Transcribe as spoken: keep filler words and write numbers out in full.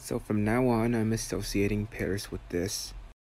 So from now on, I'm associating pears with this.